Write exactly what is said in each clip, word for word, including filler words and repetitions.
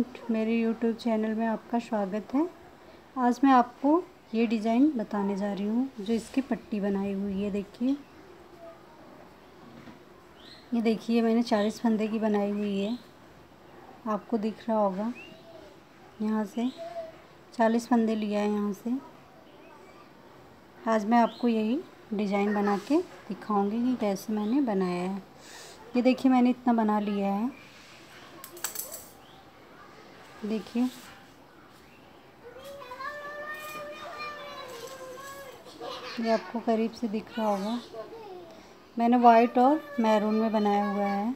Friend, मेरे YouTube channel में आपका स्वागत है। आज मैं आपको ये डिज़ाइन बताने जा रही हूँ जो इसकी पट्टी बनाई हुई है। देखिए, ये देखिए मैंने चालीस फंदे की बनाई हुई है, आपको दिख रहा होगा। यहाँ से चालीस फंदे लिया है यहाँ से। आज मैं आपको यही डिज़ाइन बना के दिखाऊंगी कि कैसे मैंने बनाया है। ये देखिए मैंने इतना बना लिया है। देखिए ये आपको करीब से दिख रहा होगा। मैंने वाइट और मैरून में बनाया हुआ है।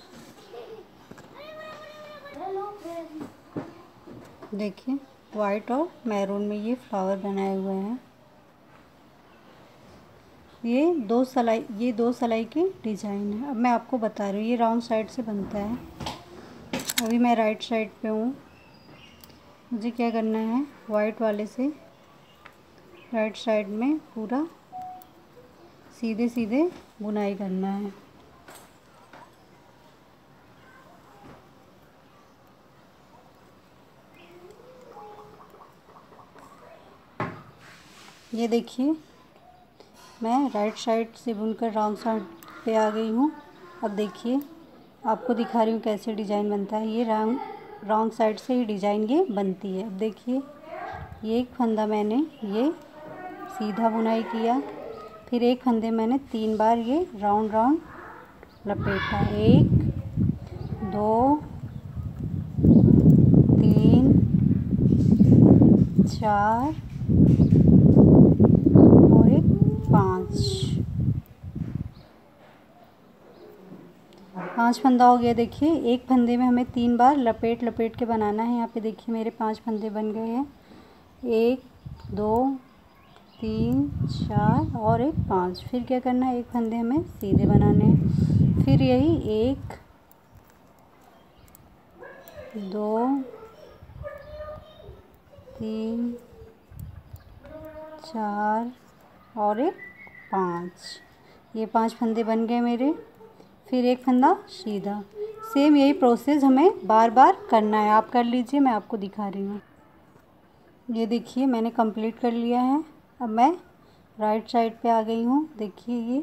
देखिए वाइट और मैरून में ये फ्लावर बनाए हुए हैं। ये दो सिलाई ये दो सिलाई की डिज़ाइन है। अब मैं आपको बता रही हूँ, ये राउंड साइड से बनता है। अभी मैं राइट साइड पे हूँ। मुझे क्या करना है, वाइट वाले से राइट साइड में पूरा सीधे सीधे बुनाई करना है। ये देखिए मैं राइट साइड से बुनकर रॉन्ग साइड पे आ गई हूँ। अब देखिए आपको दिखा रही हूँ कैसे डिज़ाइन बनता है। ये रॉन्ग रॉन्ग साइड से ही डिज़ाइन ये बनती है। अब देखिए ये एक फंदा मैंने ये सीधा बुनाई किया, फिर एक फंदे मैंने तीन बार ये राउंड राउंड लपेटा। एक, दो, तीन, चार और एक पाँच। पांच फंदा हो गया। देखिए एक फंदे में हमें तीन बार लपेट लपेट के बनाना है। यहाँ पे देखिए मेरे पांच फंदे बन गए हैं। एक, दो, तीन, चार और एक पाँच। फिर क्या करना है, एक फंदे हमें सीधे बनाने हैं। फिर यही एक, दो, तीन, चार और एक पाँच। ये पांच फंदे बन गए मेरे। फिर एक फंदा सीधा। सेम यही प्रोसेस हमें बार बार करना है। आप कर लीजिए, मैं आपको दिखा रही हूँ। ये देखिए मैंने कंप्लीट कर लिया है। अब मैं राइट साइड पे आ गई हूँ। देखिए ये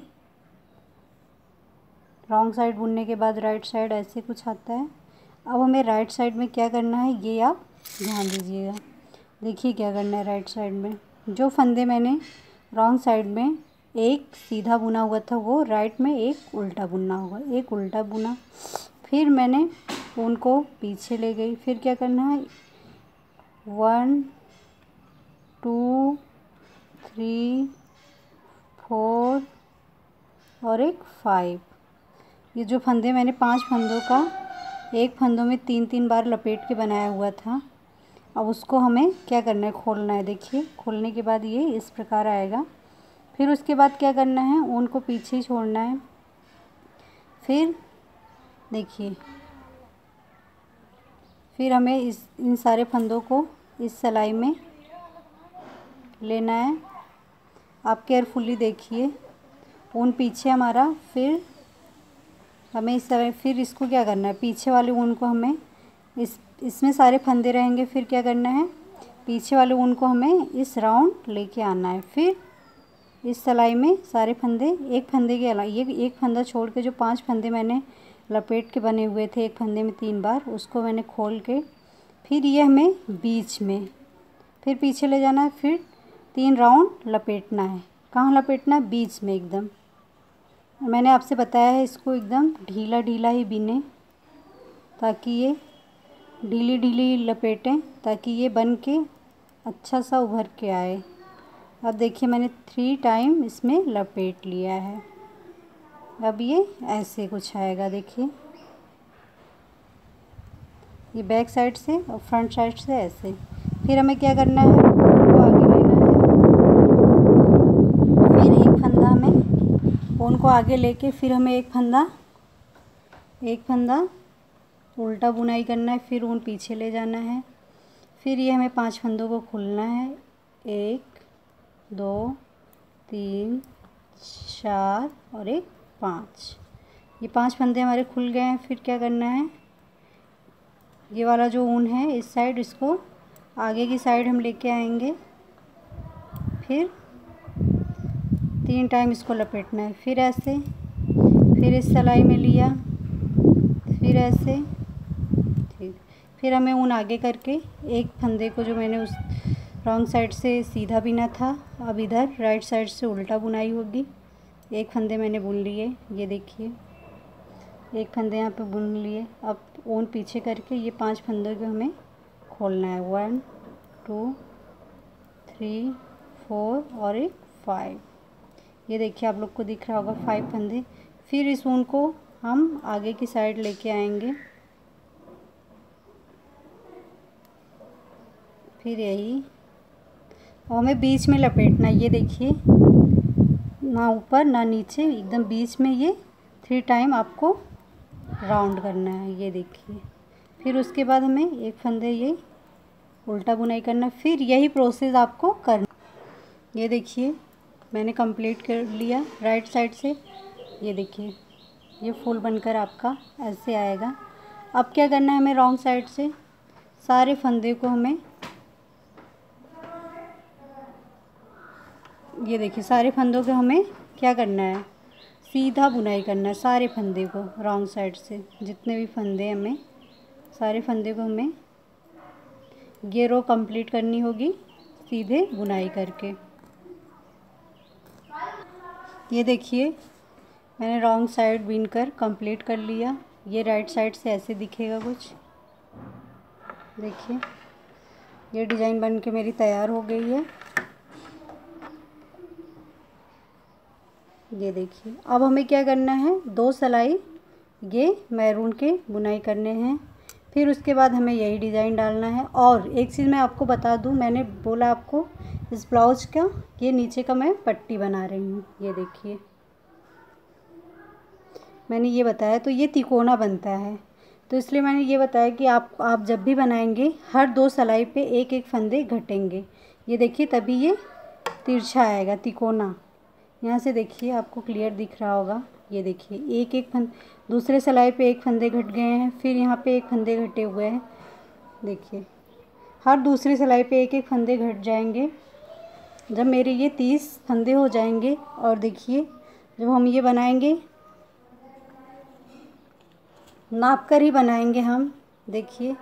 रॉन्ग साइड बुनने के बाद राइट साइड ऐसे कुछ आता है। अब हमें राइट साइड में क्या करना है ये आप ध्यान दीजिएगा। देखिए क्या करना है राइट साइड में, जो फंदे मैंने रॉन्ग साइड में एक सीधा बुना हुआ था वो राइट में एक उल्टा बुनना होगा। एक उल्टा बुना, फिर मैंने उनको पीछे ले गई। फिर क्या करना है, वन, टू, थ्री, फोर और एक फाइव। ये जो फंदे मैंने पांच फंदों का एक फंदों में तीन तीन बार लपेट के बनाया हुआ था, अब उसको हमें क्या करना है, खोलना है। देखिए खोलने के बाद ये इस प्रकार आएगा। फिर उसके बाद क्या करना है, ऊन को पीछे ही छोड़ना है। फिर देखिए फिर हमें इस इन सारे फंदों को इस सिलाई में लेना है। आप केयरफुली देखिए, ऊन पीछे हमारा, फिर हमें इस तरह फिर इसको क्या करना है, पीछे वाले ऊन को हमें इस इसमें सारे फंदे रहेंगे। फिर क्या करना है, पीछे वाले ऊन को हमें इस राउंड लेके आना है। फिर इस सिलाई में सारे फंदे, एक फंदे के अलावा ये एक फंदा छोड़ के जो पांच फंदे मैंने लपेट के बने हुए थे एक फंदे में तीन बार, उसको मैंने खोल के फिर ये हमें बीच में फिर पीछे ले जाना है। फिर तीन राउंड लपेटना है। कहाँ लपेटना है, बीच में एकदम। मैंने आपसे बताया है इसको एकदम ढीला ढीला ही बिने, ताकि ये ढीली ढीली लपेटें, ताकि ये बन के अच्छा सा उभर के आए। अब देखिए मैंने थ्री टाइम इसमें लपेट लिया है। अब ये ऐसे कुछ आएगा। देखिए ये बैक साइड से और फ्रंट साइड से ऐसे। फिर हमें क्या करना है, उनको आगे लेना है। फिर एक फंदा हमें उनको आगे लेके फिर हमें एक फंदा एक फंदा उल्टा बुनाई करना है। फिर ऊन पीछे ले जाना है। फिर ये हमें पांच फंदों को खोलना है। एक, दो, तीन, चार और एक पाँच। ये पांच फंदे हमारे खुल गए हैं। फिर क्या करना है, ये वाला जो ऊन है इस साइड, इसको आगे की साइड हम लेके आएंगे, फिर तीन टाइम इसको लपेटना है, फिर ऐसे, फिर इस सिलाई में लिया, फिर ऐसे, ठीक। फिर हमें ऊन आगे करके एक फंदे को जो मैंने उस रॉन्ग साइड से सीधा बुना था, अब इधर राइट साइड से उल्टा बुनाई होगी। एक फंदे मैंने बुन लिए, ये देखिए एक फंदे यहाँ पे बुन लिए। अब ऊन पीछे करके ये पांच फंदों को हमें खोलना है, वन टू थ्री फोर और एक फाइव। ये देखिए आप लोग को दिख रहा होगा फाइव फंदे। फिर इस ऊन को हम आगे की साइड लेके आएंगे, फिर यही और हमें बीच में लपेटना है। ये देखिए ना ऊपर ना नीचे, एकदम बीच में ये थ्री टाइम आपको राउंड करना है। ये देखिए फिर उसके बाद हमें एक फंदे ये उल्टा बुनाई करना, फिर यही प्रोसेस आपको करना। ये देखिए मैंने कंप्लीट कर लिया राइट साइड से। ये देखिए ये फूल बनकर आपका ऐसे आएगा। अब क्या करना है हमें, रॉन्ग साइड से सारे फंदे को हमें, ये देखिए सारे फंदों को हमें क्या करना है, सीधा बुनाई करना है सारे फंदे को। रॉन्ग साइड से जितने भी फंदे हमें, सारे फंदे को हमें ये रो कंप्लीट करनी होगी सीधे बुनाई करके। ये देखिए मैंने रॉन्ग साइड बीनकर कंप्लीट कर लिया। ये राइट साइड से ऐसे दिखेगा कुछ। देखिए ये डिज़ाइन बन के मेरी तैयार हो गई है। ये देखिए अब हमें क्या करना है, दो सिलाई ये मैरून के बुनाई करने हैं, फिर उसके बाद हमें यही डिज़ाइन डालना है। और एक चीज़ मैं आपको बता दूं, मैंने बोला आपको इस ब्लाउज का ये नीचे का मैं पट्टी बना रही हूँ। ये देखिए मैंने ये बताया, तो ये तिकोना बनता है, तो इसलिए मैंने ये बताया कि आप आप जब भी बनाएंगे हर दो सिलाई पे एक एक फंदे घटेंगे। ये देखिए तभी ये तिरछा आएगा तिकोना। यहाँ से देखिए आपको क्लियर दिख रहा होगा। ये देखिए एक एक फंद, दूसरे सिलाई पे एक फंदे घट गए हैं, फिर यहाँ पे एक फंदे घटे हुए हैं। देखिए हर दूसरी सिलाई पे एक एक फंदे घट जाएंगे जब मेरे ये तीस फंदे हो जाएंगे। और देखिए जब हम ये बनाएंगे नाप कर ही बनाएंगे हम। देखिए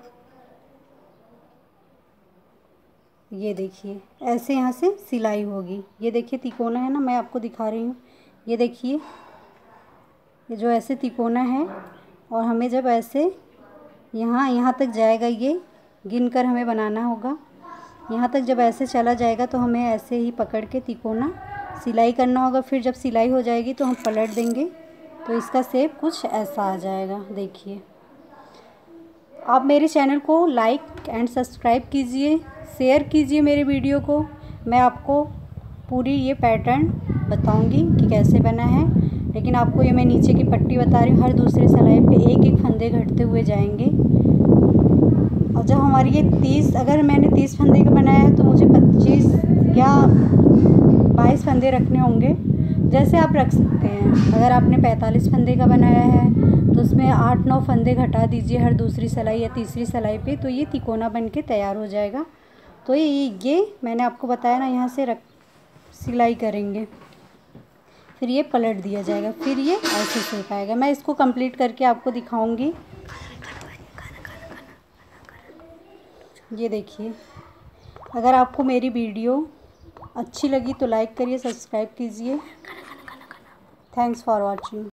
ये देखिए ऐसे यहाँ से सिलाई होगी। ये देखिए तिकोना है ना, मैं आपको दिखा रही हूँ। ये देखिए ये जो ऐसे तिकोना है, और हमें जब ऐसे यहाँ यहाँ तक जाएगा, ये गिनकर हमें बनाना होगा। यहाँ तक जब ऐसे चला जाएगा तो हमें ऐसे ही पकड़ के तिकोना सिलाई करना होगा। फिर जब सिलाई हो जाएगी तो हम पलट देंगे, तो इसका शेप कुछ ऐसा आ जाएगा। देखिए आप मेरे चैनल को लाइक एंड सब्सक्राइब कीजिए, शेयर कीजिए मेरे वीडियो को। मैं आपको पूरी ये पैटर्न बताऊंगी कि कैसे बना है, लेकिन आपको ये मैं नीचे की पट्टी बता रही हूँ। हर दूसरे सिलाई पे एक एक फंदे घटते हुए जाएंगे। और जब हमारी ये तीस, अगर मैंने तीस फंदे का बनाया है तो मुझे पच्चीस या बाईस फंदे रखने होंगे, जैसे आप रख सकते हैं। अगर आपने पैंतालीस फंदे का बनाया है तो उसमें आठ नौ फंदे घटा दीजिए हर दूसरी सिलाई या तीसरी सिलाई पे, तो ये तिकोना बन के तैयार हो जाएगा। तो ये ये मैंने आपको बताया ना, यहाँ से रख सिलाई करेंगे, फिर ये पलट दिया जाएगा, फिर ये ऐसे शेप आएगा। मैं इसको कंप्लीट करके आपको दिखाऊंगी। ये देखिए अगर आपको मेरी वीडियो अच्छी लगी तो लाइक करिए, सब्सक्राइब कीजिए। Thanks for watching.